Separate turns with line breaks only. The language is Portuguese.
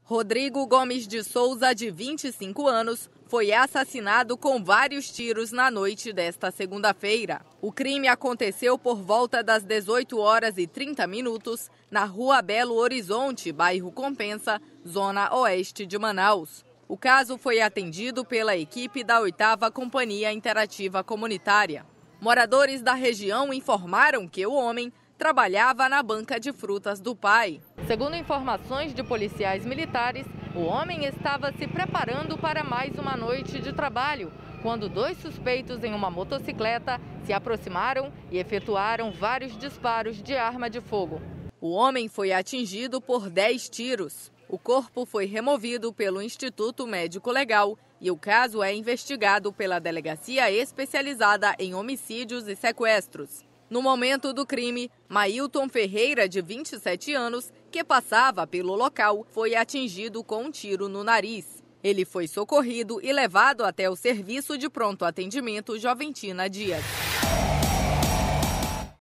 Rodrigo Gomes de Souza, de 25 anos, foi assassinado com vários tiros na noite desta segunda-feira. O crime aconteceu por volta das 18h30 na Rua Belo Horizonte, bairro Compensa, zona oeste de Manaus. O caso foi atendido pela equipe da 8ª Companhia Interativa Comunitária. Moradores da região informaram que o homem trabalhava na banca de frutas do pai. Segundo informações de policiais militares, o homem estava se preparando para mais uma noite de trabalho, quando dois suspeitos em uma motocicleta se aproximaram e efetuaram vários disparos de arma de fogo. O homem foi atingido por 10 tiros. O corpo foi removido pelo Instituto Médico Legal e o caso é investigado pela Delegacia Especializada em Homicídios e Sequestros. No momento do crime, Mailton Ferreira, de 27 anos, que passava pelo local, foi atingido com um tiro no nariz. Ele foi socorrido e levado até o Serviço de Pronto Atendimento Joventina Dias.